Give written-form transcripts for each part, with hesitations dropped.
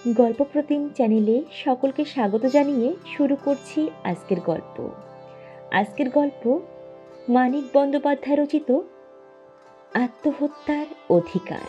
গল্পপ্রতিম চ্যানেলে সকলকে স্বাগত জানিয়ে শুরু করছি আজকের গল্প। আজকের গল্প মানিক বন্দ্যোপাধ্যায় রচিত আত্মহত্যার অধিকার।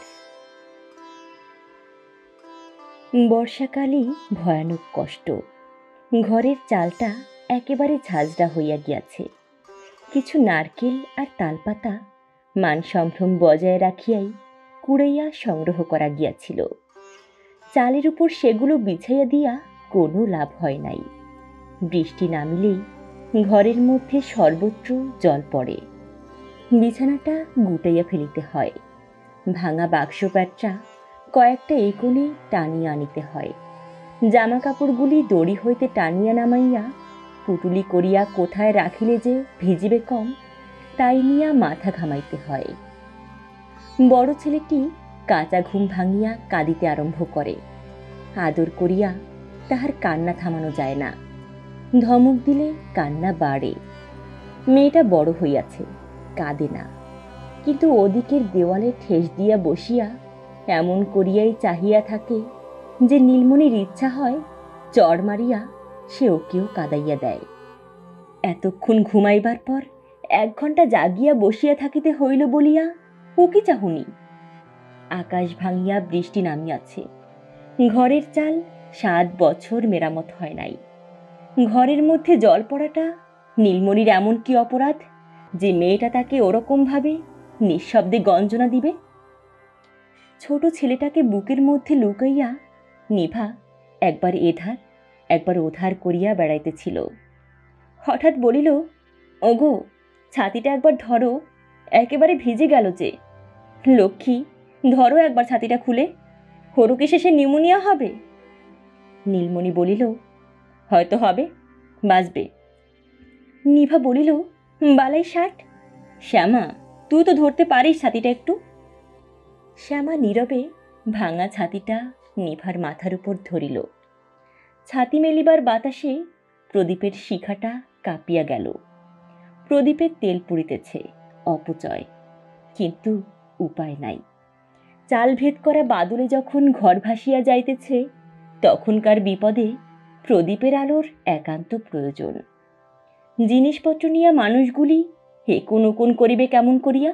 বর্ষাকালই ভয়ানক কষ্ট। ঘরের চালটা একেবারে ঝাঁঝরা হইয়া গিয়াছে। কিছু নারকেল আর তালপাতা মান সম্ভ্রম বজায় রাখিয়াই কুড়াইয়া সংগ্রহ করা গিয়াছিল। চালের উপর সেগুলো বিছাইয়া দিয়া কোনো লাভ হয় নাই। বৃষ্টি নামিলেই ঘরের মধ্যে সর্বত্র জল পড়ে। বিছানাটা গুটাইয়া ফেলিতে হয়। ভাঙা বাক্স প্যাটরা কয়েকটা একুনে টানিয়া আনিতে হয়। জামা কাপড়গুলি দড়ি হইতে টানিয়া নামাইয়া পুটুলি করিয়া কোথায় রাখিলে যে ভিজিবে কম, তাই নিয়া মাথা ঘামাইতে হয়। বড় ছেলেটি কাঁচা ঘুম ভাঙিয়া কাঁদিতে আরম্ভ করে। আদর করিয়া তাহার কান্না থামানো যায় না। ধমক দিলে কান্না বাড়ে। মেয়েটা বড় হইয়াছে, কাঁদে না, কিন্তু ওদিকের দেওয়ালে ঠেস দিয়া বসিয়া এমন করিয়াই চাহিয়া থাকে যে নীলমণির ইচ্ছা হয় চড় মারিয়া সে ওকেও কাঁদাইয়া দেয়। এতক্ষণ ঘুমাইবার পর 1 ঘণ্টা জাগিয়া বসিয়া থাকিতে হইল বলিয়া ও কি চাহুনি। আকাশ ভাঙিয়া বৃষ্টি নামিয়াছে। ঘরের চাল 7 বছর মেরামত হয় নাই। ঘরের মধ্যে জল পড়াটা নীলমণির এমন কি অপরাধ যে মেয়েটা তাকে ওরকম ভাবে নিঃশব্দে গঞ্জনা দিবে? ছোট ছেলেটাকে বুকের মধ্যে লুকাইয়া নিভা একবার এধার একবার ওধার করিয়া বেড়াইতেছিল। হঠাৎ বলিল, ওগো, ছাতিটা একবার ধরো, একেবারে ভিজে গেল যে। লক্ষ্মী, ধরো একবার ছাতিটা খুলে, হরুকে শেষে নিউমোনিয়া হবে। নীলমণি বলিল, হয়তো হবে, বাঁচবে। নিভা বলিল, বালাই ষাট। শ্যামা, তুই তো ধরতে পারিস ছাতিটা একটু। শ্যামা নীরবে ভাঙা ছাতিটা নিভার মাথার উপর ধরিল। ছাতি মেলিবার বাতাসে প্রদীপের শিখাটা কাঁপিয়া গেল। প্রদীপের তেল পুড়িতেছে, অপচয়, কিন্তু উপায় নাই। চাল ভেদ করা বাদলে যখন ঘর ভাসিয়া যাইতেছে, তখনকার বিপদে প্রদীপের আলোর একান্ত প্রয়োজন। জিনিসপত্র নিয়া মানুষগুলি হেকুন উকুন করিবে কেমন করিয়া?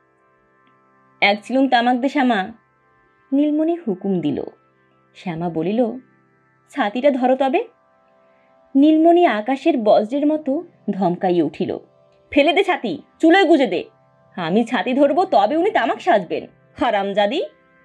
1 চিলুম তামাক দে শ্যামা। নীলমণি হুকুম দিল। শ্যামা বলিল, ছাতিটা ধরো তবে। নীলমণি আকাশের বজ্রের মতো ধমকাইয়ে উঠিল, ফেলে দে ছাতি, চুলোয় গুজে দে। আমি ছাতি ধরবো, তবে উনি তামাক সাজবেন, হারামজাদি।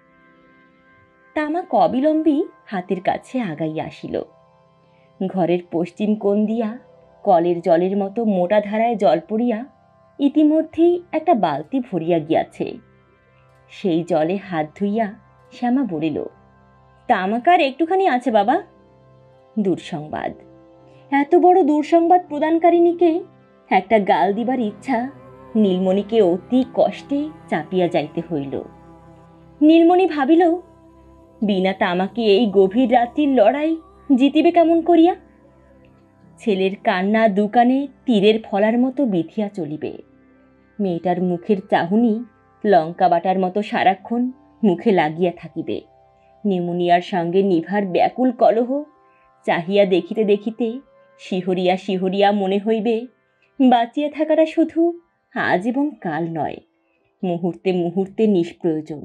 তামাক অবিলম্বী হাতের কাছে আগাইয়া আসিল। ঘরের পশ্চিম কোণ দিয়া কলের জলের মতো মোটা ধারায় জল পড়িয়া ইতিমধ্যেই একটা বালতি ভরিয়া গিয়াছে। সেই জলে হাত ধুইয়া শ্যামা বলিল, তামাক আর একটুখানি আছে বাবা। দুঃসংবাদ। এত বড় দুঃসংবাদ প্রদানকারিণীকে একটা গাল দিবার ইচ্ছা নীলমণিকে অতি কষ্টে চাপিয়া যাইতে হইল। নীলমণি ভাবিল, বিনা তামাকে এই গভীর রাত্রির লড়াই জিতিবে কেমন করিয়া? ছেলের কান্না দুকানে তীরের ফলার মতো বিধিয়া চলিবে। মেয়েটার মুখের চাহুনি লঙ্কা বাটার মতো সারাক্ষণ মুখে লাগিয়া থাকিবে। নিউমোনিয়ার সঙ্গে নিভার ব্যাকুল কলহ চাহিয়া দেখিতে দেখিতে শিহরিয়া শিহরিয়া মনে হইবে বাঁচিয়া থাকাটা শুধু আজ এবং কাল নয়, মুহূর্তে মুহূর্তে নিষ্প্রয়োজন।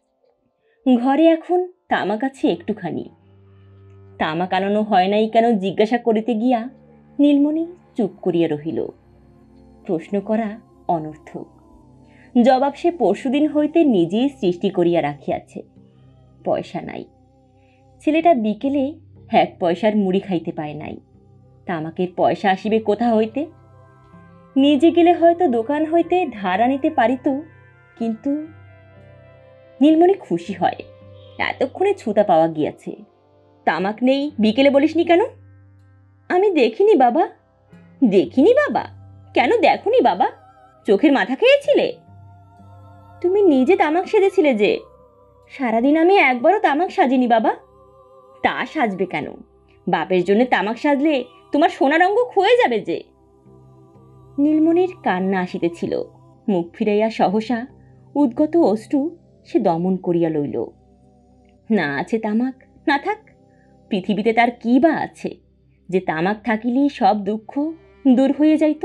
ঘরে এখন তামাক আছে একটুখানি। তামাক আনানো হয় নাই কেন জিজ্ঞাসা করিতে গিয়া নীলমণি চুপ করিয়া রহিল। প্রশ্ন করা অনর্থক। জবাব সে পরশুদিন হইতে নিজেই সৃষ্টি করিয়া রাখিয়াছে। পয়সা নাই। ছেলেটা বিকেলে 1 পয়সার মুড়ি খাইতে পায় নাই। তামাকের পয়সা আসিবে কোথা হইতে? নিজে গেলে হয়তো দোকান হইতে ধার আনিতে পারিত, কিন্তু নীলমণি খুশি হয়, এতক্ষণে ছুতা পাওয়া গিয়াছে। তামাক নেই বিকেলে বলিসনি কেন? আমি দেখিনি বাবা। দেখিনি বাবা? কেন দেখনি বাবা? চোখের মাথা খেয়েছিলে? তুমি নিজে তামাক সেজেছিলে যে। সারাদিন আমি একবারও তামাক সাজিনি বাবা। তা সাজবে কেন? বাপের জন্য তামাক সাজলে তোমার সোনার অঙ্গ ক্ষয়ে যাবে যে। নীলমণির কান্না আসিতেছিল। মুখ ফিরাইয়া সহসা উদ্গত অশ্রু সে দমন করিয়া লইল। না আছে তামাক, না থাক, পৃথিবীতে তার কী বা আছে যে তামাক থাকিলেই সব দুঃখ দূর হয়ে যাইত।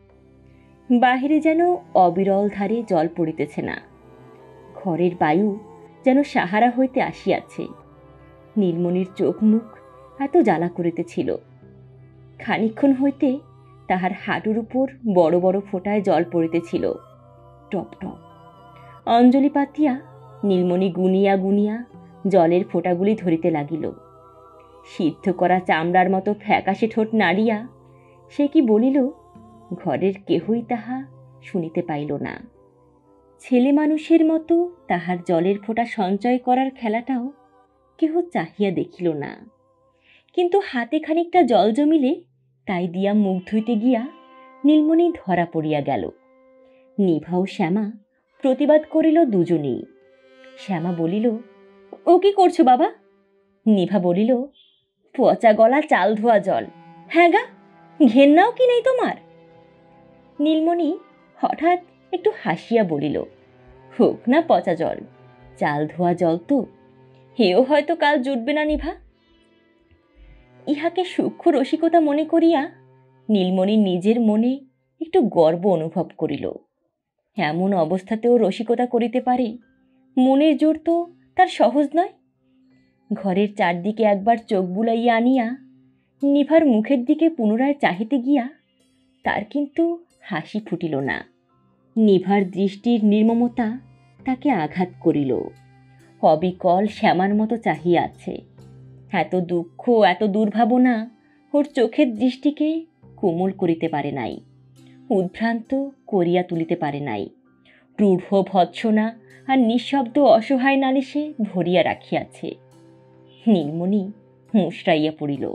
বাহিরে যেন অবিরল ধারে জল পড়িতেছে না, ঘরের বায়ু যেন সাহারা হইতে আসিয়াছে। নীলমণির চোখ মুখ এত জ্বালা করিতেছিল, খানিক্ষণ হইতে তাহার হাঁটুর উপর বড় বড় ফোঁটায় জল পড়িতেছিল, টপ টপ। অঞ্জলি পাতিয়া নীলমণি গুনিয়া গুনিয়া জলের ফোঁটাগুলি ধরিতে লাগিল। সিদ্ধ করা চামড়ার মতো ফ্যাকাশে ঠোঁট নাড়িয়া সে কি বলিল, ঘরের কেহই তাহা শুনিতে পাইল না। ছেলে মানুষের মতো তাহার জলের ফোঁটা সঞ্চয় করার খেলাটাও কেহ চাহিয়া দেখিল না। কিন্তু হাতে খানিকটা জল জমিলে তাই দিয়া মুখ ধুইতে গিয়া নীলমণি ধরা পড়িয়া গেল। নিভা ও শ্যামা প্রতিবাদ করিল দুজনেই। শ্যামা বলিল, ও কি করছো বাবা? নিভা বলিল, পচা গলা চাল ধোয়া জল। হ্যাঁ গা, ঘেন্নাও কি নেই তোমার? নীলমণি হঠাৎ একটু হাসিয়া বলিল, হোক না পচা জল, চাল ধোয়া জল তো, হেও হয়তো কাল জুটবে না নিভা। ইহাকে সূক্ষ্ম রসিকতা মনে করিয়া নীলমণি নিজের মনে একটু গর্ব অনুভব করিল। এমন অবস্থাতেও রসিকতা করিতে পারে, মনের জোর তো তার সহজ নয়। ঘরের চারদিকে একবার চোখ বুলাইয়া আনিয়া নিভার মুখের দিকে পুনরায় চাহিতে গিয়া তার কিন্তু হাসি ফুটিল না। নিভার দৃষ্টির নির্মমতা তাকে আঘাত করিল। অবিকল শ্যামার মতো চাহিয়া আছে। এত দুঃখ, এত দুর্ভাবনা ওর চোখের দৃষ্টিকে কোমল করিতে পারে নাই, উদ্ভ্রান্ত করিয়া তুলিতে পারে নাই। রূঢ় ভৎসনা আর নিঃশব্দ অসহায় নালিশে ভরিয়া রাখিয়াছে। নীলমণি মুষড়াইয়া পড়িল।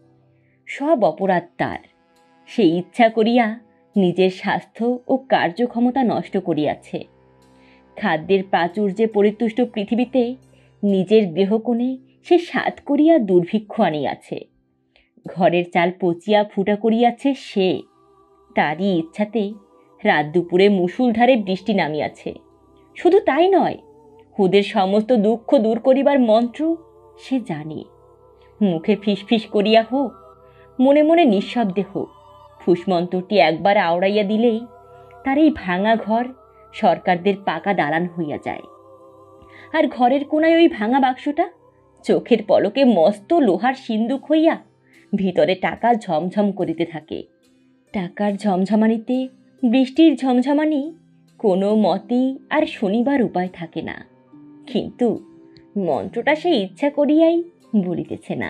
সব অপরাধ তার। সে ইচ্ছা করিয়া নিজের স্বাস্থ্য ও কার্যক্ষমতা নষ্ট করিয়াছে। খাদ্যের প্রাচুর্যে পরিতুষ্ট পৃথিবীতে নিজের গৃহকোণে সে সাধ করিয়া দুর্ভিক্ষ আনিয়াছে। ঘরের চাল পচিয়া ফুটা করিয়াছে সে। তারই ইচ্ছাতে রাত দুপুরে মুষলধারে বৃষ্টি নামিয়াছে। শুধু তাই নয়, ওদের সমস্ত দুঃখ দূর করিবার মন্ত্র সে জানে। মুখে ফিসফিস করিয়া হোক, মনে মনে নিঃশব্দে হোক, ফুসমন্ত্রটি একবার আওড়াইয়া দিলেই তার এই ভাঙা ঘর সরকারদের পাকা দালান হইয়া যায়। আর ঘরের কোনায় ওই ভাঙা বাক্সটা চোখের পলকে মস্ত লোহার সিন্দুক হইয়া ভিতরে টাকা ঝমঝম করিতে থাকে। টাকার ঝমঝমানিতে বৃষ্টির ঝমঝমানি কোনো মতেই আর শুনিবার উপায় থাকে না। কিন্তু মন্ত্রটা সে ইচ্ছা করিয়াই বলিতেছে না।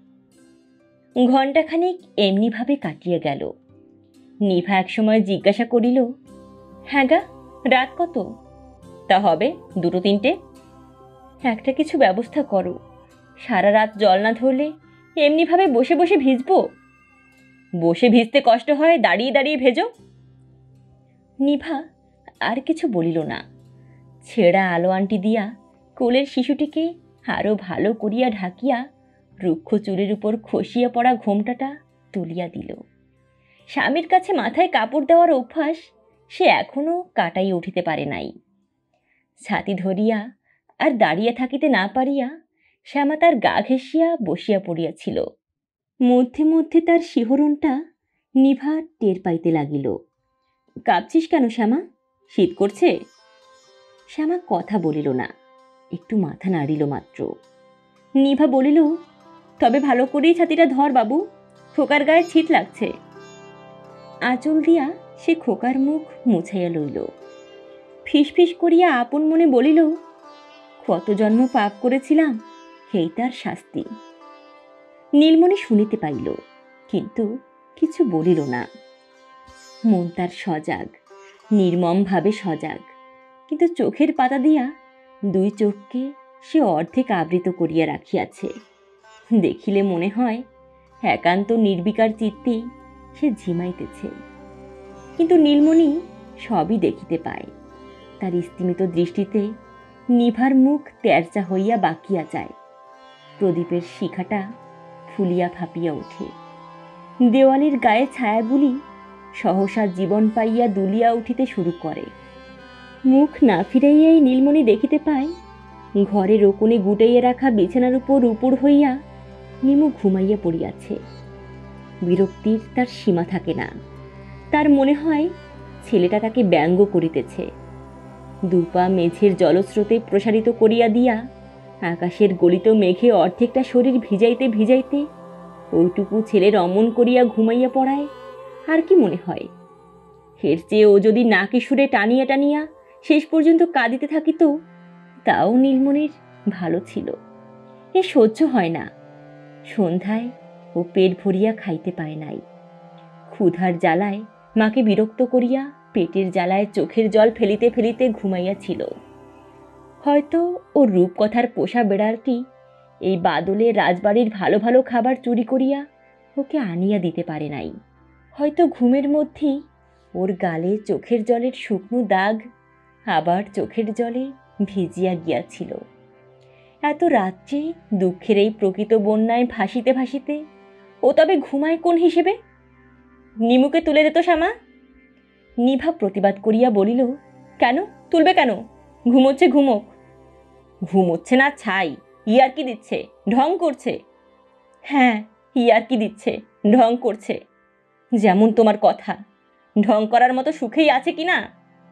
ঘণ্টাখানিক এমনিভাবে কাটিয়া গেল। নিভা একসময় জিজ্ঞাসা করিল, হ্যাঁ গা, রাত কত? তা হবে 2-3টে। একটা কিছু ব্যবস্থা করো, সারা রাত জল না ধরলে এমনিভাবে বসে বসে ভিজবো। বসে ভিজতে কষ্ট হয়, দাঁড়িয়ে দাঁড়িয়ে ভেজো। নিভা আর কিছু বলিল না। ছেঁড়া আলো আন্টি দিয়া কোলের শিশুটিকে আরো ভালো করিয়া ঢাকিয়া রুক্ষ চুলের উপর খসিয়া পড়া ঘোমটাটা তুলিয়া দিল। স্বামীর কাছে মাথায় কাপড় দেওয়ার অভ্যাস সে এখনো কাটাইয়া উঠিতে পারে নাই। ছাতি ধরিয়া আর দাঁড়িয়ে থাকিতে না পারিয়া শ্যামা তার গা ঘেঁষিয়া বসিয়া পড়িয়াছিল। মধ্যে মধ্যে তার শিহরণটা নিভা টের পাইতে লাগিল। কাঁপছিস কেন শ্যামা? শীত করছে? শ্যামা কথা বলিল না, একটু মাথা নাড়িল মাত্র। নিভা বলিল, তবে ভালো করেই ছাতিটা ধর বাবু, খোকার গায়ে ছিট লাগছে। আঁচল দিয়া সে খোকার মুখ মুছাইয়া লইল। ফিসফিস করিয়া আপন মনে বলিল, কত জন্ম পাপ করেছিলাম, এই তার শাস্তি। নীলমণি শুনিতে পাইল, কিন্তু কিছু বলিল না। মন তার সজাগ, নির্মমভাবে সজাগ, কিন্তু চোখের পাতা দিয়া 2 চোখকে সে অর্ধেক আবৃত করিয়া রাখিয়াছে। দেখিলে মনে হয় একান্ত নির্বিকার চিত্তেই সে ঝিমাইতেছে। কিন্তু নীলমণি সবই দেখিতে পায়। তার স্তিমিত দৃষ্টিতে নিভার মুখ তেরচা হইয়া বাকিয়া যায়। প্রদীপের শিখাটা ফুলিয়া ফাঁপিয়া ওঠে। দেওয়ালের গায়ে ছায়াগুলি সহসা জীবন পাইয়া দুলিয়া উঠিতে শুরু করে। মুখ না ফিরাইয়াই নীলমণি দেখিতে পায় ঘরের কোণে গুটাইয়া রাখা বিছানার উপর উপুড় হইয়া নিমু ঘুমাইয়া পড়িয়াছে। বিরক্তির তার সীমা থাকে না। তার মনে হয় ছেলেটা তাকে ব্যঙ্গ করিতেছে। দুপা মেঝের জলস্রোতে প্রসারিত করিয়া দিয়া আকাশের গলিত মেঘে অর্ধেকটা শরীর ভিজাইতে ভিজাইতে ওইটুকু ছেলের অমন করিয়া ঘুমাইয়া পড়ায় আর কি মনে হয়? এর চেয়ে ও যদি নাকি সুরে টানিয়া টানিয়া শেষ পর্যন্ত কাঁদিতে থাকিত, তাও নীলমণির ভালো ছিল। এ সহ্য হয় না। সন্ধ্যায় ও পেট ভরিয়া খাইতে পায় নাই। ক্ষুধার জ্বালায় মাকে বিরক্ত করিয়া পেটের জ্বালায় চোখের জল ফেলিতে ফেলিতে ঘুমাইয়াছিল। হয়তো ওর রূপকথার পোষা বেড়ালটি এই বাদলে রাজবাড়ির ভালো ভালো খাবার চুরি করিয়া ওকে আনিয়া দিতে পারে নাই। হয়তো ঘুমের মধ্যেই ওর গালে চোখের জলের শুকনো দাগ আবার চোখের জলে ভিজিয়া গিয়াছিল। এত রাত্রে দুঃখের এই প্রকৃত বন্যায় ভাসিতে ভাসিতে ও তবে ঘুমায় কোন হিসেবে? নিমুকে তুলে দিত শ্যামা। নিভা প্রতিবাদ করিয়া বলিল, কেন তুলবে কেন? ঘুমোচ্ছে ঘুমোক। ঘুমোচ্ছে না ছাই, ইয়ার্কি দিচ্ছে, ঢং করছে। হ্যাঁ, ইয়ার্কি দিচ্ছে, ঢং করছে। যেমন তোমার কথা, ঢং করার মতো সুখেই আছে কি না?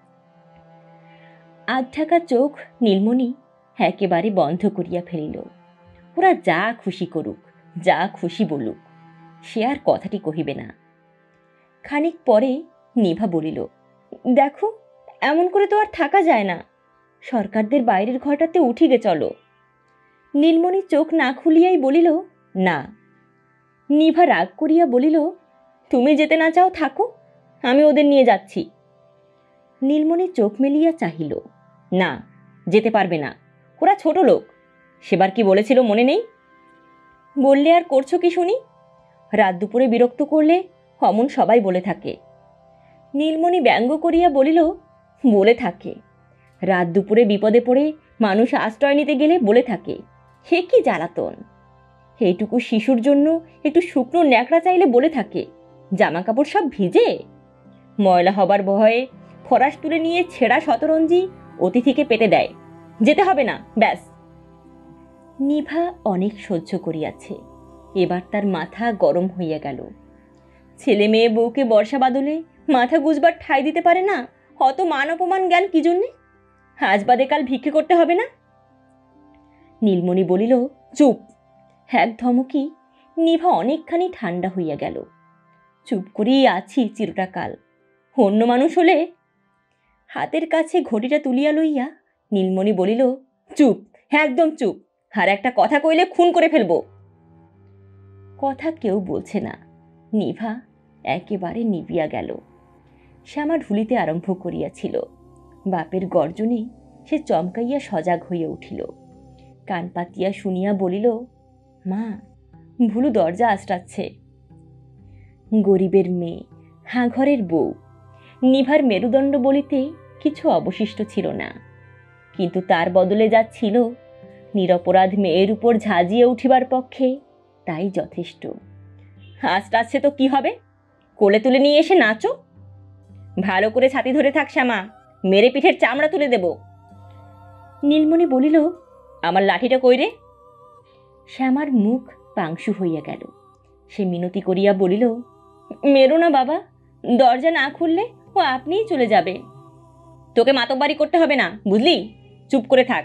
আধঢাকা চোখ নীলমণি একেবারে বন্ধ করিয়া ফেলিল। ওরা যা খুশি করুক, যা খুশি বলুক, সে আর কথাটি কহিবে না। খানিক পরে নিভা বলিল, দেখো, এমন করে তো আর থাকা যায় না। সরকারদের বাইরের ঘরটাতে উঠি গে চলো। নীলমণি চোখ না খুলিয়াই বলিল, না। নিভা রাগ করিয়া বলিল, তুমি যেতে না চাও থাকো, আমি ওদের নিয়ে যাচ্ছি। নীলমণি চোখ মেলিয়া চাহিল, না, যেতে পারবে না, ওরা ছোট লোক। সেবার কি বলেছিল মনে নেই? বললে আর করছো কি শুনি? রাত দুপুরে বিরক্ত করলে অমন সবাই বলে থাকে। নীলমণি ব্যঙ্গ করিয়া বলিল, বলে থাকে। রাত দুপুরে বিপদে পড়ে মানুষ আশ্রয় নিতে গেলে বলে থাকে, সে কি জ্বালাতন। এইটুকু শিশুর জন্য একটু শুকনো ন্যাকড়া চাইলে বলে থাকে, জামা কাপড় সব ভিজে। ময়লা হবার ভয়ে ফরাস তুলে নিয়ে ছেঁড়া শতরঞ্জি অতিথিকে পেতে দেয়, যেতে হবে না, ব্যাস। নিভা অনেক সহ্য করিয়াছে, এবার তার মাথা গরম হইয়া গেল। ছেলে মেয়ে বউকে বর্ষা বাদলে মাথা গুজবার ঠাঁই দিতে পারে না, অত মান অপমান জ্ঞান কি জন্যে? আজ বাদে কাল ভিক্ষে করতে হবে না? নীলমণি বলিল, চুপ। এক ধমকি নিভা অনেকখানি ঠান্ডা হইয়া গেল। চুপ করেই আছি চিরটা কাল, অন্য মানুষ হলে। হাতের কাছে ঘটিটা তুলিয়া লইয়া নীলমণি বলিল, চুপ, একদম চুপ, আর একটা কথা কইলে খুন করে ফেলবো। কথা কেউ বলছে না। নিভা একেবারে নিবিয়া গেল। শ্যামা ঢুলিতে আরম্ভ করিয়াছিল। বাপের গর্জনে সে চমকাইয়া সজাগ হইয়া উঠিল। কান পাতিয়া শুনিয়া বলিল, মা, ভুলু দরজা আঁচড়াচ্ছে। গরিবের মেয়ে, হাঁঘরের বউ, নিভার মেরুদণ্ড বলিতে কিছু অবশিষ্ট ছিল না। কিন্তু তার বদলে যা ছিল, নিরপরাধ মেয়ের উপর ঝাঁজিয়ে উঠিবার পক্ষে তাই যথেষ্ট। আঁচড়াচ্ছে তো কি হবে, কোলে তুলে নিয়ে এসে নাচো। ভালো করে ছাতি ধরে থাক শ্যামা, মেরে পিঠের চামড়া তুলে দেব। নীলমণি বলিল, আমার লাঠিটা কই রে? শ্যামার মুখ পাংশু হইয়া গেল। সে মিনতি করিয়া বলিল, মেরো না বাবা, দরজা না খুললে ও আপনিই চলে যাবে। তোকে মাতব্বারি করতে হবে না, বুঝলি? চুপ করে থাক।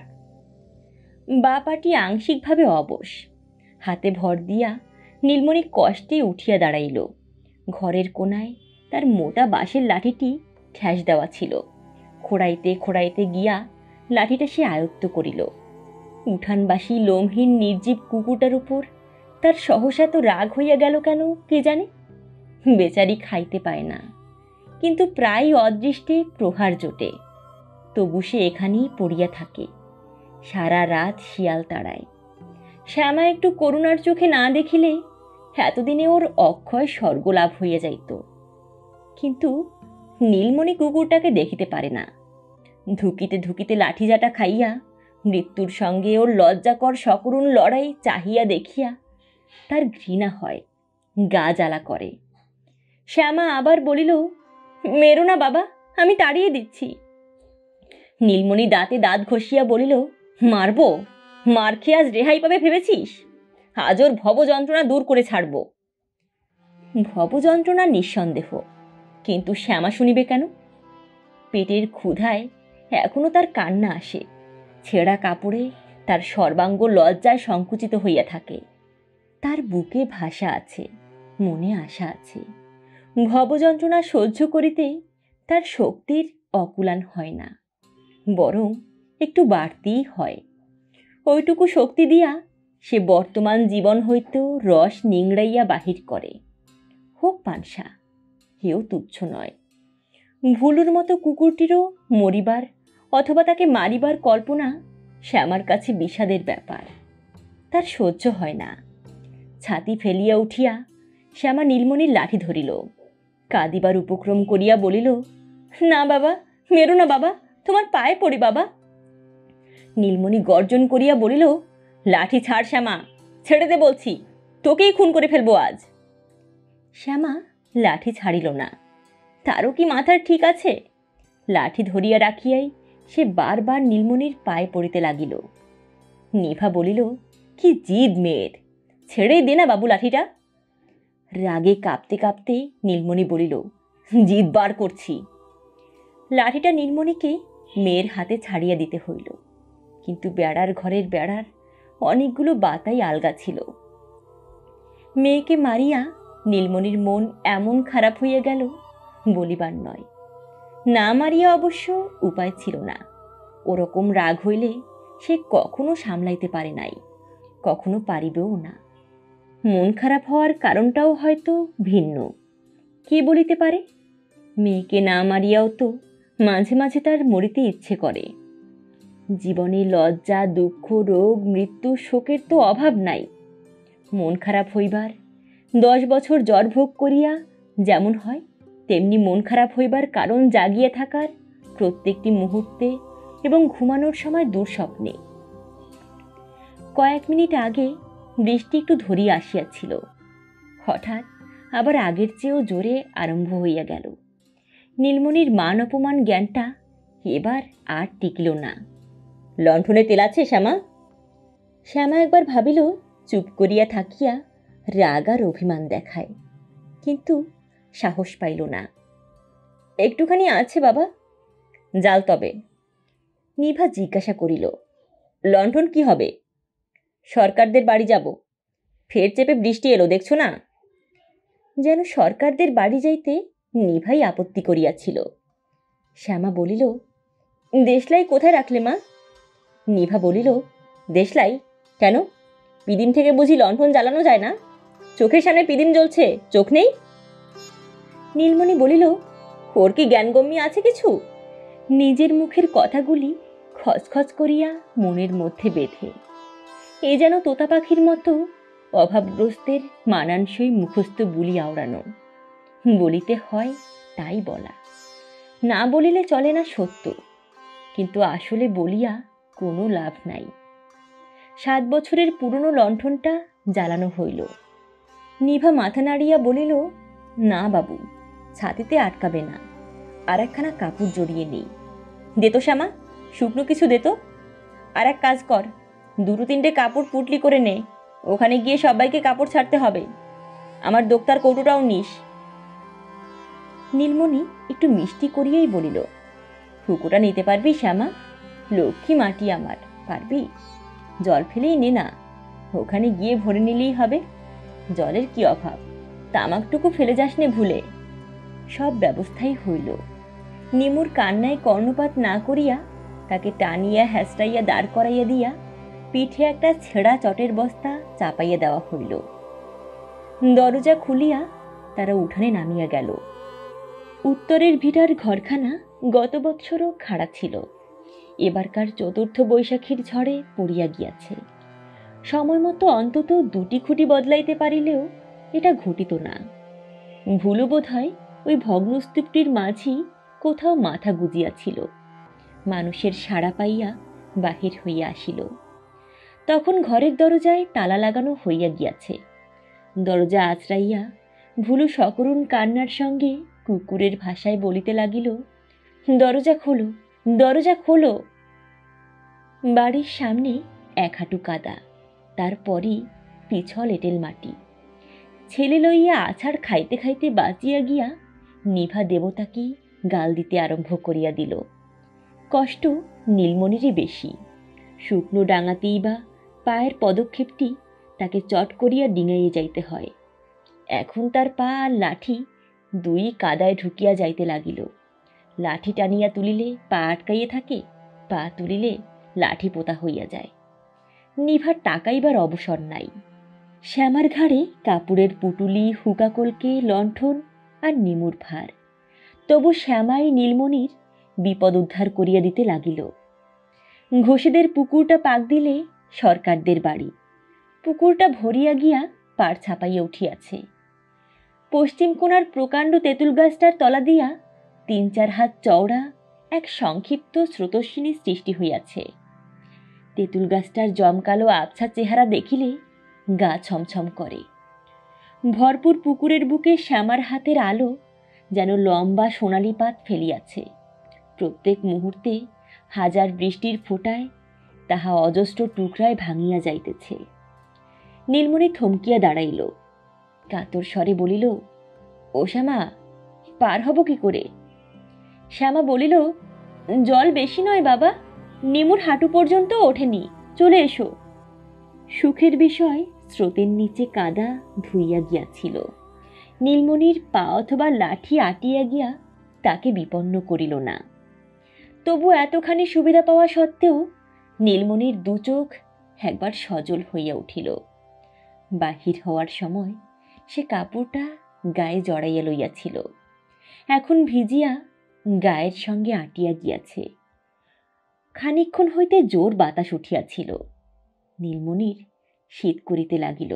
বাপাটি আংশিকভাবে অবশ। হাতে ভর দিয়া নীলমণি কষ্টে উঠিয়া দাঁড়াইল। ঘরের কোনায় তার মোটা বাঁশের লাঠিটি ঠ্যাস দেওয়া ছিল। খোঁড়াইতে খোঁড়াইতে গিয়া লাঠিটা সে আয়ত্ত করিল। উঠানবাসী লোমহীন নির্জীব কুকুরটার উপর তার সহসা তো রাগ হইয়া গেল কেন কে জানে। বেচারি খাইতে পায় না, কিন্তু প্রায় অদৃষ্টে প্রহার জোটে। তবু সে এখানেই পড়িয়া থাকে, সারা রাত শিয়াল তাড়ায়। শ্যামা একটু করুণার চোখে না দেখিলে এতদিনে ওর অক্ষয় স্বর্গলাভ হইয়া যাইত। কিন্তু নীলমণি কুকুরটাকে দেখিতে পারে না। ধুকিতে ধুকিতে লাঠিজাটা খাইয়া মৃত্যুর সঙ্গে ওর লজ্জাকর সকরুণ লড়াই চাহিয়া দেখিয়া তার ঘৃণা হয়, গা জ্বালা করে। শ্যামা আবার বলিল, মেরো না বাবা, আমি তাড়িয়ে দিচ্ছি। নীলমণি দাঁতে দাঁত ঘষিয়া বলিল, মারবো? মার খেয়ে আজ রেহাই পাবে ভেবেছিস? আজ ওর ভব যন্ত্রণা দূর করে ছাড়ব। ভব যন্ত্রণা নিঃসন্দেহ, কিন্তু শ্যামা শুনিবে কেন? পেটের ক্ষুধায় এখনো তার কান্না আসে। ছেঁড়া কাপড়ে তার সর্বাঙ্গ লজ্জায় সংকুচিত হইয়া থাকে। তার বুকে ভাষা আছে, মনে আশা আছে। ভবযন্ত্রণা সহ্য করিতে তার শক্তির অকুলান হয় না, বরং একটু বাড়তিই হয়। ওইটুকু শক্তি দিয়া সে বর্তমান জীবন হইতেও রস নিংড়াইয়া বাহির করে। হোক পানসা, হেও তুচ্ছ নয়। ভুলুর মতো কুকুরটিরও মরিবার অথবা তাকে মারিবার কল্পনা শ্যামার কাছে বিষাদের ব্যাপার। তার সহ্য হয় না। ছাতি ফেলিয়া উঠিয়া শ্যামা নীলমণির লাঠি ধরিল। কাঁদিবার উপক্রম করিয়া বলিল, না বাবা, মেরো না বাবা, তোমার পায়ে পড়ি বাবা। নীলমণি গর্জন করিয়া বলিল, লাঠি ছাড় শ্যামা, ছেড়ে দে বলছি, তোকেই খুন করে ফেলবো আজ। শ্যামা লাঠি ছাড়িল না। তারও কি মাথার ঠিক আছে? লাঠি ধরিয়া রাখিয়াই সে বারবার নীলমণির পায়ে পড়িতে লাগিল। নিভা বলিল, কি জিদ মেয়ের, ছেড়েই দে না বাবু লাঠিটা। রাগে কাঁপতে কাঁপতে নীলমণি বলিল, জিদ বার করছি। লাঠিটা নীলমণিকে মেয়ের হাতে ছাড়িয়া দিতে হইল, কিন্তু বেড়ার ঘরের বেড়ার অনেকগুলো বাতাই আলগা ছিল। মেয়েকে মারিয়া নীলমণির মন এমন খারাপ হইয়া গেল বলিবার নয়। না মারিয়া অবশ্য উপায় ছিল না। ওরকম রাগ হইলে সে কখনো সামলাইতে পারে নাই, কখনো পারিবেও না। মন খারাপ হওয়ার কারণটাও হয়তো ভিন্ন। কে বলিতে পারে? মেয়েকে না মারিয়াও তো মাঝে মাঝে তার মরিতে ইচ্ছে করে। জীবনে লজ্জা, দুঃখ, রোগ, মৃত্যু, শোকের তো অভাব নাই। মন খারাপ হইবার 10 বছর জ্বর ভোগ করিয়া যেমন হয়, তেমনি মন খারাপ হইবার কারণ জাগিয়ে থাকার প্রত্যেকটি মুহূর্তে এবং ঘুমানোর সময় দুঃস্বপ্নে। কয়েক মিনিট আগে বৃষ্টি একটু ধরিয়া আসিয়াছিল, হঠাৎ আবার আগের চেয়েও জোরে আরম্ভ হইয়া গেল। নীলমণির মান অপমান জ্ঞানটা এবার আর টিকিল না। লণ্ঠনে তেল আছে শ্যামা? শ্যামা একবার ভাবিল চুপ করিয়া থাকিয়া রাগ আর অভিমান দেখায়, কিন্তু সাহস পাইল না। একটুখানি আছে বাবা। যাও তবে। নিভা জিজ্ঞাসা করিল, লণ্ঠন কি হবে? সরকারদের বাড়ি যাব। ফের চেপে বৃষ্টি এলো, দেখছো না? যেন সরকারদের বাড়ি যাইতে নিভাই আপত্তি করিয়াছিল। শ্যামা বলিল, দেশলাই কোথায় রাখলে মা? নিভা বলিল, দেশলাই কেন? পিদিম থেকে বুঝি লণ্ঠন জ্বালানো যায় না? চোখের সামনে পিদিম জ্বলছে, চোখ নেই? নীলমণি বলিল, ওর কি জ্ঞানগম্যি আছে কিছু? নিজের মুখের কথাগুলি খচখচ করিয়া মনের মধ্যে বেঁধে। এ যেন তোতা পাখির মতো অভাবগ্রস্তের মানানসই মুখস্থ বুলি আওড়ানো। বলিতে হয় তাই বলা, না বলিলে চলে না সত্য, কিন্তু আসলে বলিয়া কোনো লাভ নাই। 7 বছরের পুরনো লণ্ঠনটা জ্বালানো হইল। নিভা মাথা নাড়িয়া বলিল, না বাবু, ছাতিতে আটকাবে না, আর একখানা কাপড় জড়িয়ে নেই। দে তো শ্যামা, শুকনো কিছু দে তো। আর এক কাজ কর, 2-3টে কাপড় পুটলি করে নে, ওখানে গিয়ে সবাইকে কাপড় ছাড়তে হবে। আমার দোক্তার কৌটোটাও নিস। নীলমণি একটু মিষ্টি করিয়াই বলিল, হুকুটা নিতে পারবি শ্যামা? লক্ষ্মী মাটি আমার, পারবি? জল ফেলেই নে না, ওখানে গিয়ে ভরে নিলেই হবে। জলের কি অভাব, তামাকটুকু ফেলে যাস নে ভুলে। সব ব্যবস্থাই হইল। নিমুর কান্নায় কর্ণপাত না করিয়া তাকে টানিয়া হ্যাঁচড়াইয়া দাঁড় করাইয়া দিয়া পিঠে একটা ছেঁড়া চটের বস্তা চাপাইয়া দেওয়া হইল। দরজা খুলিয়া তারা উঠানে নামিয়া গেল। উত্তরের ভিটার ঘরখানা গত বৎসরও খাড়া ছিল, এবারকার চতুর্থ বৈশাখীর ঝড়ে পড়িয়া গিয়াছে। সময় মতো অন্তত 2টি খুঁটি বদলাইতে পারিলেও এটা ঘটিত না। ভুলও বোধ হয় ওই ভগ্নস্তূপটির মাঝি কোথাও মাথা গুজিয়াছিল। মানুষের সাড়া পাইয়া বাহির হইয়া আসিল। তখন ঘরের দরজায় তালা লাগানো হইয়া গিয়াছে। দরজা আঁচড়াইয়া ভুলু সকরুণ কান্নার সঙ্গে কুকুরের ভাষায় বলিতে লাগিল, দরজা খোলো, দরজা খোলো। বাড়ির সামনে 1 হাঁটু কাদা, তারপরই পিছল এঁটেল মাটি। ছেলে লইয়া আছাড় খাইতে খাইতে বাঁচিয়া গিয়া নিভা দেবতাকেই গাল দিতে আরম্ভ করিয়া দিল। কষ্ট নীলমণিরই বেশি। শুকনো ডাঙাতেই বা পায়ের পদক্ষেপটি তাকে চট করিয়া ডিঙাইয়ে যাইতে হয়। এখন তার পা আর লাঠি দুই কাদায় ঢুকিয়া যাইতে লাগিল। লাঠি টানিয়া তুলিলে পা আটকাইয়া থাকে, পা তুলিলে লাঠি পোতা হইয়া যায়। নিভার টাকাইবার অবসর নাই। শ্যামার ঘাড়ে কাপড়ের পুটুলি, হুকাকলকে, লণ্ঠন আর নিমুর ভার। তবু শ্যামাই নীলমণির বিপদ উদ্ধার করিয়া দিতে লাগিল। ঘোষেদের পুকুরটা পাক দিলে সরকারদের বাড়ি। পুকুরটা ভরিয়া গিয়া পাড় ছাপাইয়া উঠিয়াছে। পশ্চিম কোণার প্রকাণ্ড তেঁতুল গাছটার তলা দিয়া ৩-৪ হাত চওড়া এক সংক্ষিপ্ত স্রোতস্বিনীর সৃষ্টি হইয়াছে। তেঁতুল গাছটার জমকালো আবছা চেহারা দেখিলে গা ছমছম করে। ভরপুর পুকুরের বুকে শ্যামার হাতের আলো যেন লম্বা সোনালি পাত ফেলিয়াছে। প্রত্যেক মুহূর্তে হাজার বৃষ্টির ফোঁটায় তাহা অজস্র টুকরায় ভাঙিয়া যাইতেছে। নীলমণি থমকিয়া দাঁড়াইল, কাতর স্বরে বলিল, ও শ্যামা, পার হব কি করে? শ্যামা বলিল, জল বেশি নয় বাবা, নিমুর হাঁটু পর্যন্ত ওঠেনি, চলে এসো। সুখের বিষয় স্রোতের নিচে কাদা ধুইয়া গিয়াছিল। নীলমণির পা অথবা লাঠি আটিয়া গিয়া তাকে বিপন্ন করিল না। তবু এতখানি সুবিধা পাওয়া সত্ত্বেও নীলমণির দু চোখ একবার সজল হইয়া উঠিল। বাহির হওয়ার সময় সে কাপড়টা গায়ে জড়াইয়া লইয়াছিল, এখন ভিজিয়া গায়ের সঙ্গে আটিয়া গিয়াছে। খানিকক্ষণ হইতে জোর বাতাস উঠিয়াছিল। নীলমণির শীত করিতে লাগিল।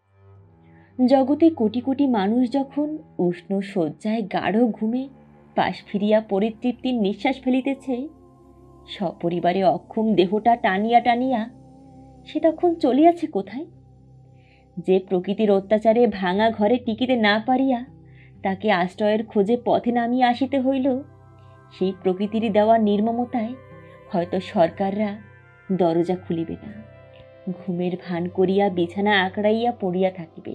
জগতে কোটি কোটি মানুষ যখন উষ্ণ শয্যায় গাঢ় ঘুমে পাশ ফিরিয়া পরিতৃপ্তির নিঃশ্বাস ফেলিতেছে, সপরিবারে অক্ষম দেহটা টানিয়া টানিয়া সে তখন চলিয়াছে কোথায়? যে প্রকৃতির অত্যাচারে ভাঙা ঘরে টিকিতে না পারিয়া তাকে আশ্রয়ের খোঁজে পথে নামিয়া আসিতে হইল, সেই প্রকৃতিরই দেওয়া নির্মমতায় হয়তো সরকাররা দরজা খুলিবে না, ঘুমের ভান করিয়া বিছানা আঁকড়াইয়া পড়িয়া থাকিবে।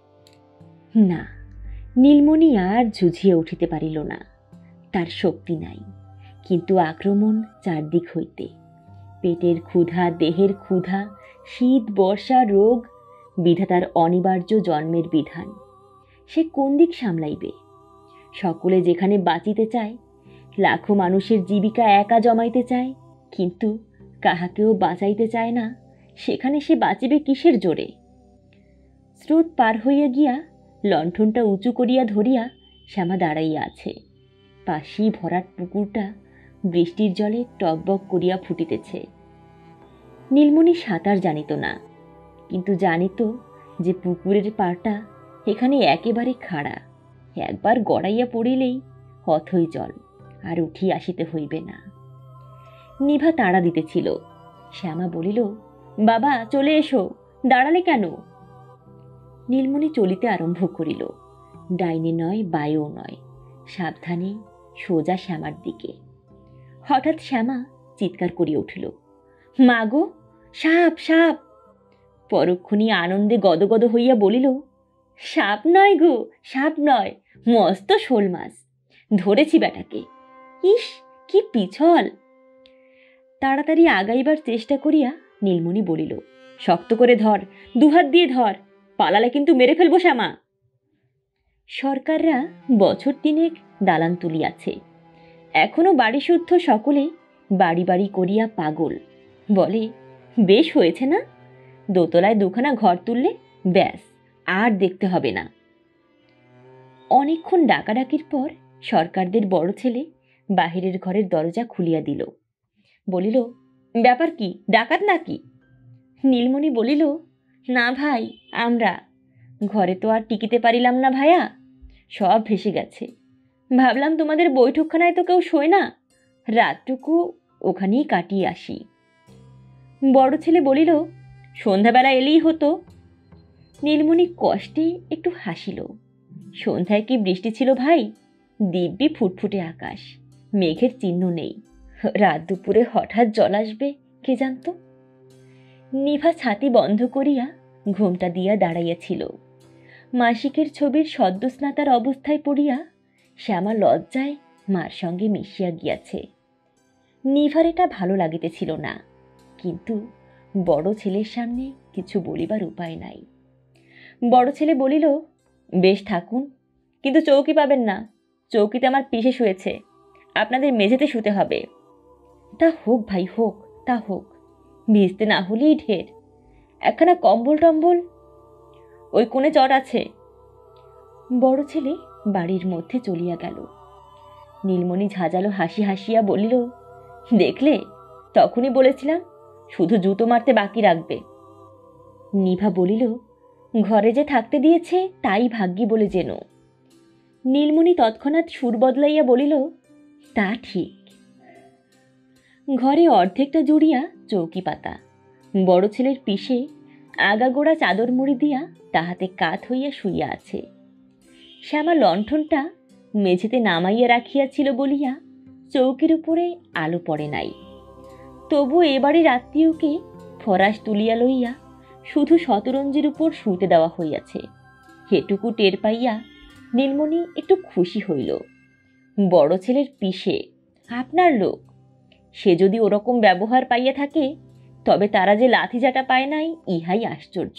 না, নীলমণি আর ঝুঝিয়া উঠিতে পারিল না। তার শক্তি নাই, কিন্তু আক্রমণ চারদিক হইতে। পেটের ক্ষুধা, দেহের ক্ষুধা, শীত, বর্ষা, রোগ বিধাতার অনিবার্য জন্মের বিধান। সে কোন দিক সামলাইবে? সকলে যেখানে বাঁচিতে চায়, লাখো মানুষের জীবিকা একা জমাইতে চায়, কিন্তু কাহাকেও বাঁচাইতে চায় না, সেখানে সে বাঁচিবে কিসের জোরে? স্রোত পার হইয়া গিয়া লণ্ঠনটা উঁচু করিয়া ধরিয়া শ্যামা দাঁড়াইয়া আছে। পাশি ভরাট পুকুরটা বৃষ্টির জলে টকবক করিয়া ফুটিতেছে। নীলমণি সাঁতার জানিত না, কিন্তু জানিত যে পুকুরের পাড়টা এখানে একেবারে খাড়া। একবার গড়াইয়া পড়িলেই অথই জল, আর উঠিয়া আসিতে হইবে না। নিভা তাড়া দিতেছিল। শ্যামা বলিল, বাবা চলে এসো, দাঁড়ালে কেন? নীলমণি চলিতে আরম্ভ করিল। ডাইনে নয়, বায়েও নয়, সাবধানে সোজা শ্যামার দিকে। হঠাৎ শ্যামা চিৎকার করিয়া উঠিল, মা গো, সাপ সাপ! পরক্ষণই আনন্দে গদগদ হইয়া বলিল, সাপ নয় গো, সাপ নয়, মস্ত শোল মাছ ধরেছি বেটাকে। ইস, কি পিছল! তাড়াতাড়ি আগাইবার চেষ্টা করিয়া নীলমণি বলিল, শক্ত করে ধর, দুহাত দিয়ে ধর, পালালে কিন্তু মেরে ফেলবো শ্যামা। সরকাররা বছর 3 দালান তুলিয়াছে। এখনো বাড়ি শুদ্ধ সকলে বাড়ি বাড়ি করিয়া পাগল। বলে, বেশ হয়েছে না, দোতলায় 2খানা ঘর তুললে ব্যাস, আর দেখতে হবে না। অনেকক্ষণ ডাকাডাকির পর সরকারদের বড় ছেলে বাহিরের ঘরের দরজা খুলিয়া দিল। বলিল, ব্যাপার কি, ডাকাত নাকি? নীলমণি বলিল, না ভাই, আমরা ঘরে তো আর টিকিতে পারিলাম না ভায়া, সব ভেসে গেছে। ভাবলাম তোমাদের বৈঠকখানায় তো কেউ শোয় না, রাতটুকু ওখানেই কাটিয়ে আসি। বড় ছেলে বলিল, সন্ধ্যাবেলা এলেই হতো। নীলমণি কষ্টে একটু হাসিল। সন্ধ্যায় কি বৃষ্টি ছিল ভাই? দিব্যি ফুটফুটে আকাশ, মেঘের চিহ্ন নেই। রাত দুপুরে হঠাৎ জল আসবে কে জানত। নিভা ছাতি বন্ধ করিয়া ঘোমটা দিয়া দাঁড়াইয়াছিল। মাসিকের ছবির সদ্যস্নাতার অবস্থায় পড়িয়া শ্যামা লজ্জায় মার সঙ্গে মিশিয়া গিয়াছে। নিভার এটা ভালো লাগিতেছিল না, কিন্তু বড় ছেলের সামনে কিছু বলিবার উপায় নাই। বড় ছেলে বলিল, বেশ থাকুন, কিন্তু চৌকি পাবেন না। চৌকিতে আমার পিসে শুয়েছে, আপনাদের মেঝেতে শুতে হবে। তা হোক ভাই হোক, তা হোক, ভিজতে না হলেই ঢের। একখানা কম্বল টম্বল ওই কোণে চট আছে। বড় ছেলে বাড়ির মধ্যে চলিয়া গেল। নীলমণি ঝাঁঝালো হাসি হাসিয়া বলিল, দেখলে, তখনই বলেছিলাম শুধু জুতো মারতে বাকি রাখবে। নিভা বলিল, ঘরে যে থাকতে দিয়েছে তাই ভাগ্যি বলে যেন। নীলমণি তৎক্ষণাৎ সুর বদলাইয়া বলিল, তা ঠিক। ঘরে অর্ধেকটা জুড়িয়া চৌকি পাতা। বড় ছেলের পিসে আগাগোড়া চাদর মুড়ি দিয়া তাহাতে কাত হইয়া শুইয়া আছে। শ্যামা লণ্ঠনটা মেঝেতে নামাইয়া রাখিয়াছিল বলিয়া চৌকির উপরে আলো পড়ে নাই। তবু এবারে আত্মীয়কে ফরাস তুলিয়া লইয়া শুধু শতরঞ্জির উপর শুইতে দেওয়া হইয়াছে। হেটুকু টের পাইয়া নীলমণি একটু খুশি হইল। বড় ছেলের পিসে, আপনার লোক, সে যদি ওরকম ব্যবহার পাইয়া থাকে, তবে তারা যে লাথিজাটা পায় নাই ইহাই আশ্চর্য।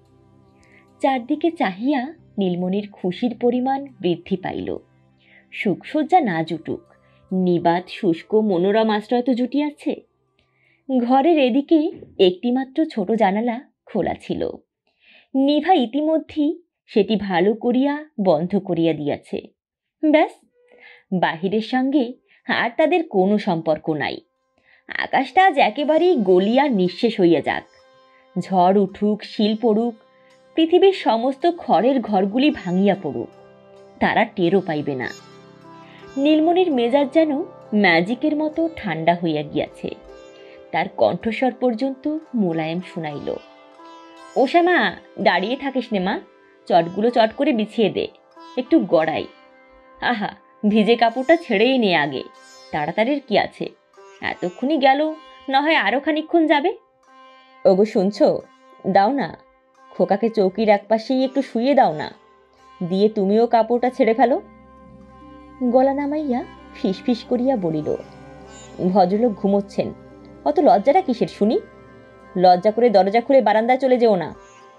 চারদিকে চাহিয়া নীলমণির খুশির পরিমাণ বৃদ্ধি পাইল। সুখসজ্জা না জুটুক, নিবাত শুষ্ক মনোরম আশ্রয় তো জুটিয়াছে। ঘরের এদিকে একটিমাত্র ছোট জানালা খোলা ছিল। নিভা ইতিমধ্যেই সেটি ভালো করিয়া বন্ধ করিয়া দিয়াছে। ব্যাস, বাহিরের সঙ্গে আর তাদের কোনো সম্পর্ক নাই। আকাশটা আজ একেবারেই গলিয়া নিঃশেষ হইয়া যাক। ঝড় উঠুক, শিল পড়ুক, পৃথিবীর সমস্ত খড়ের ঘরগুলি ভাঙিয়া পড়ুক, তারা টেরও পাইবে না। নীলমণির মেজাজ যেন ম্যাজিকের মতো ঠান্ডা হইয়া গিয়াছে। তার কণ্ঠস্বর পর্যন্ত মোলায়েম শুনাইল। ও শ্যামা, দাঁড়িয়ে থাকিস নে মা, চটগুলো চট করে বিছিয়ে দে, একটু গড়াই। আহা, ভিজে কাপড়টা ছেড়েই নে আগে, তাড়াতাড়ির কি আছে, এতক্ষণই গেল, না হয় আরো খানিক্ষণ যাবে। ওগো শুনছ, দাও না, খোকাকে চৌকির একপাশেই একটু শুইয়ে দাও না, দিয়ে তুমিও কাপড়টা ছেড়ে ফেলো। গলা নামাইয়া ফিসফিস করিয়া বলিল, ভদ্রলোক ঘুমোচ্ছেন, অত লজ্জাটা কিসের শুনি? লজ্জা করে দরজা খুলে বারান্দায় চলে যেও না।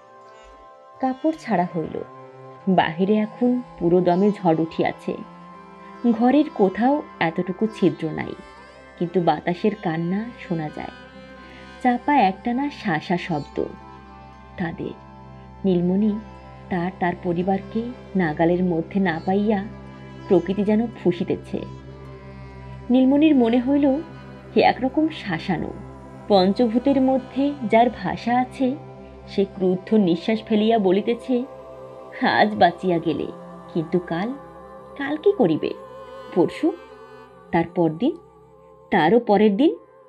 কাপড় ছাড়া হইল। বাহিরে এখন পুরো দমে ঝড় উঠিয়াছে। ঘরের কোথাও এতটুকু ছিদ্র নাই, কিন্তু বাতাসের কান্না শোনা যায়। চাপা একটানা শাসা শব্দ। তাদের নীলমণি তার পরিবারকে নাগালের মধ্যে না পাইয়া প্রকৃতি যেন ফুঁসিতেছে। নীলমণির মনে হইল হে একরকম শাসানো। পঞ্চভূতের মধ্যে যার ভাষা আছে, সে ক্রুদ্ধ নিঃশ্বাস ফেলিয়া বলিতেছে, আজ বাঁচিয়া গেলে, কিন্তু কাল, কাল কি করিবে? পরশু, তার পরদিন, তারও পরের দিন।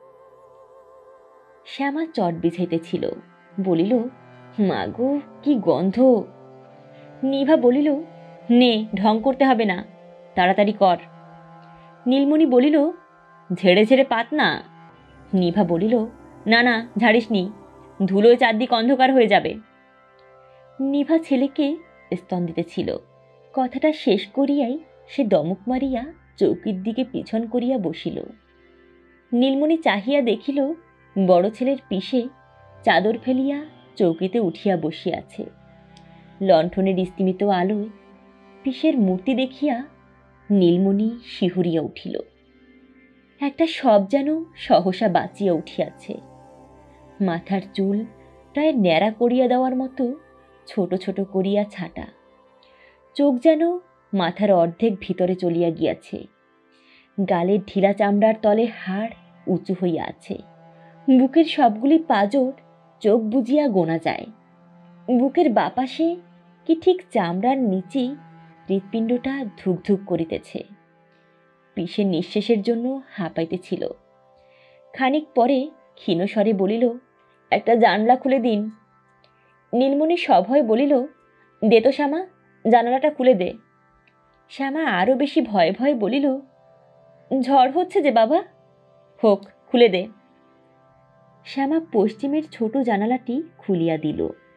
শ্যামা চট বিছাইতেছিল, বলিল, মাগো কি গন্ধ। নিভা বলিল, নে, ঢং করতে হবে না, তাড়াতাড়ি কর। নীলমণি বলিল, ঝেড়ে ঝেড়ে পাত না। নিভা বলিল, না না, ঝাড়িস নি, ধুলোয় চারদিক অন্ধকার হয়ে যাবে। নিভা ছেলেকে স্তন দিতেছিল। কথাটা শেষ করিয়াই সে দমক মারিয়া চৌকির দিকে পিছন করিয়া বসিল। নীলমণি চাহিয়া দেখিল, বড় ছেলের পিসে চাদর ফেলিয়া চৌকিতে উঠিয়া বসিয়াছে। লণ্ঠনের স্তিমিত আলোয় পিসের মূর্তি দেখিয়া নীলমণি শিহরিয়া উঠিল। একটা সব যেন সহসা বাঁচিয়া উঠিয়াছে। মাথার চুল প্রায় ন্যাড়া করিয়া দেওয়ার মতো ছোট ছোট করিয়া ছাটা। চোখ যেন মাথার অর্ধেক ভিতরে চলিয়া গিয়াছে। গালের ঢিলা চামড়ার তলে হাড় উঁচু হইয়া আছে। বুকের সবগুলি পাঁজর চোখ বুজিয়া গোনা যায়। বুকের বাপাশে কি ঠিক চামড়ার নিচেই হৃৎপিণ্ডটা ধুকধুক করিতেছে। পিসের নিঃশ্বাসের জন্য হাঁপাইতেছিল। খানিক পরে ক্ষীণস্বরে বলিল, একটা জানলা খুলে দিন। নীলমণি সভয়ে বলিল, দে তো শ্যামা, জানালাটা খুলে দে। শ্যামা আরো বেশি ভয়ে ভয়ে বলিল, ঝড় হচ্ছে যে বাবা। হোক, খুলে দে। শ্যামা পশ্চিমের ছোট জানালাটি খুলিয়া দিল।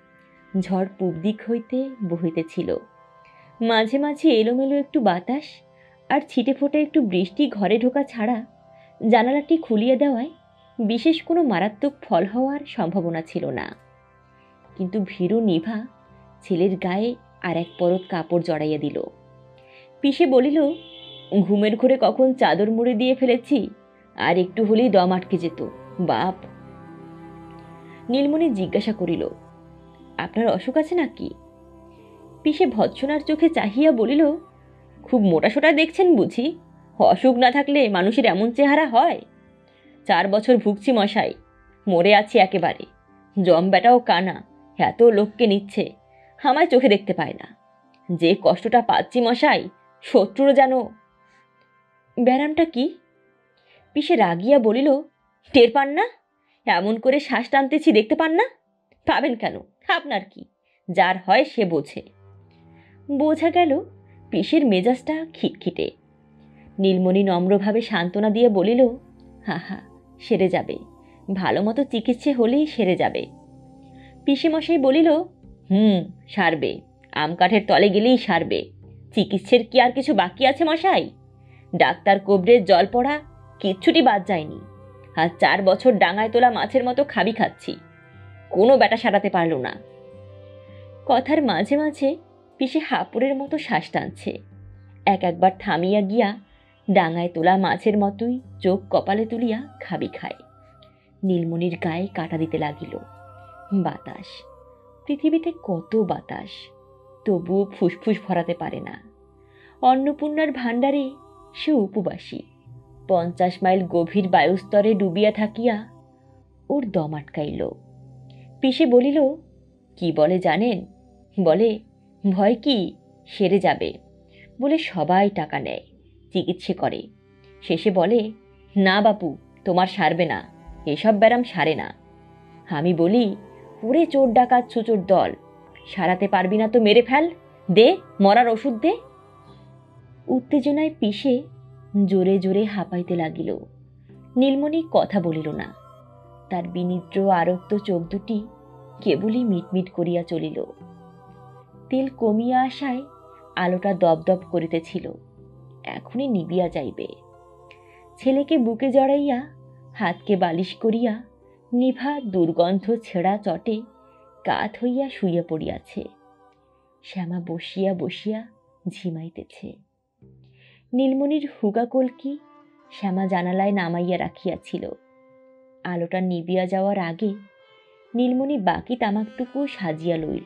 ঝড় পূব দিক হইতে বহিতেছিল। মাঝে মাঝে এলোমেলো একটু বাতাস আর ছিটে ফোটা একটু বৃষ্টি ঘরে ঢোকা ছাড়া জানালাটি খুলিয়ে দেওয়ায় বিশেষ কোনো মারাত্মক ফল হওয়ার সম্ভাবনা ছিল না। কিন্তু ভীরু নিভা ছেলের গায়ে আর এক পরত কাপড় জড়াইয়া দিল। পিসে বলিল, ঘুমের ঘোরে কখন চাদর মুড়ি দিয়ে ফেলেছি, আর একটু হলেই দম আটকে যেত বাপ। নীলমণি জিজ্ঞাসা করিল, আপনার অসুখ আছে নাকি? পিসে ভৎসনার চোখে চাহিয়া বলিল, খুব মোটাসোটা দেখছেন বুঝি? অসুখ না থাকলে মানুষের এমন চেহারা হয়? 4 বছর ভুগছি মশাই, মরে আছি একেবারে। জম বেটাও কানা, এত লোককে নিচ্ছে, আমায় চোখে দেখতে পায় না। যে কষ্টটা পাচ্ছি মশাই, শত্রুরও যেন। ব্যারামটা কি? পিসে রাগিয়া বলিল, টের পান না? এমন করে শ্বাস টানতেছি, দেখতে পান না? পাবেন কেন, আপনার কি? যার হয় সে বোঝে। বোঝা গেল পিসের মেজাজটা খিটখিটে। নীলমণি নম্রভাবে সান্ত্বনা দিয়ে বলিল, হা, সেরে যাবে, ভালো মতো চিকিৎসা হলেই সেরে যাবে। পিসেমশাই বলিল, সারবে, আম কাঠের তলে গেলেই সারবে। চিকিৎসার কি আর কিছু বাকি আছে মশাই? ডাক্তার কোবরের জল পড়া কিচ্ছুটি বাদ যায়নি। আর 4 বছর ডাঙায় তোলা মাছের মতো খাবি খাচ্ছি, কোনো ব্যাটা সারাতে পারল না। কথার মাঝে মাঝে পিসে হাঁপুরের মতো শ্বাস টানছে। একবার থামিয়া গিয়া ডাঙায় তোলা মাছের মতোই চোখ কপালে তুলিয়া খাবি খায়। নীলমণির গায়ে কাটা দিতে লাগিল। বাতাস, পৃথিবীতে কত বাতাস, তবুও ফুসফুস ভরাতে পারে না। অন্নপূর্ণার ভাণ্ডারে সে উপবাসী। 50 মাইল গভীর বায়ুস্তরে ডুবিয়া থাকিয়া ওর দম আটকাইল। পিসে বলিল, কি বলে জানেন? বলে, ভয় কি, সেরে যাবে বলে সবাই টাকা নেয়, চিকিৎসা করে। শেষে বলে, না বাপু, তোমার সারবে না, এসব ব্যারাম সারে না। আমি বলি, ওরে চোর ডাকাত ছুচোর দল, সারাতে পারবি না তো মেরে ফেল, দে মরার ওষুধ দে। উত্তেজনায় পিসে জোরে জোরে হাঁপাইতে লাগিল। নীলমণি কথা বলিল না। তার বিনিদ্র আরক্ত চোখ দুটি কেবলই মিটমিট করিয়া চলিল। তেল কমিয়া আসায় আলোটা দপদপ করিতেছিল, এখনই নিবিয়া যাইবে। ছেলেকে বুকে জড়াইয়া হাতকে বালিশ করিয়া নিভা দুর্গন্ধ ছেঁড়া চটে কাত হইয়া শুইয়া পড়িয়াছে। শ্যামা বসিয়া বসিয়া ঝিমাইতেছে। নীলমণির হুগা কলকি শ্যামা জানালায় নামাইয়া রাখিয়াছিল। আলোটা নিবিয়া যাওয়ার আগে নীলমণি বাকি তামাকটুকু সাজিয়া লইল।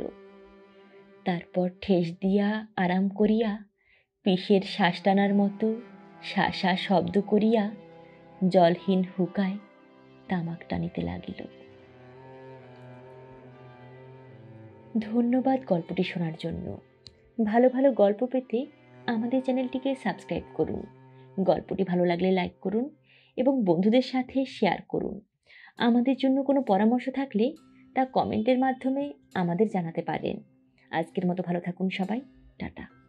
তারপর ঠেস দিয়া আরাম করিয়া পিসের শ্বাস টানার মতো শাসা শব্দ করিয়া জলহীন হুকায় তামাক টানিতে লাগিল। ধন্যবাদ গল্পটি শোনার জন্য। ভালো ভালো গল্প পেতে আমাদের চ্যানেলটিকে সাবস্ক্রাইব করুন। গল্পটি ভালো লাগলে লাইক করুন এবং বন্ধুদের সাথে শেয়ার করুন। আমাদের জন্য কোনো পরামর্শ থাকলে তা কমেন্টের মাধ্যমে আমাদের জানাতে পারেন। আজকের মতো ভালো থাকুন সবাই, টাটা।